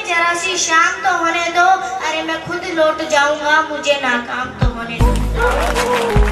जरा सी शाम तो होने दो, अरे मैं खुद लौट जाऊंगा, मुझे नाकाम तो होने दो।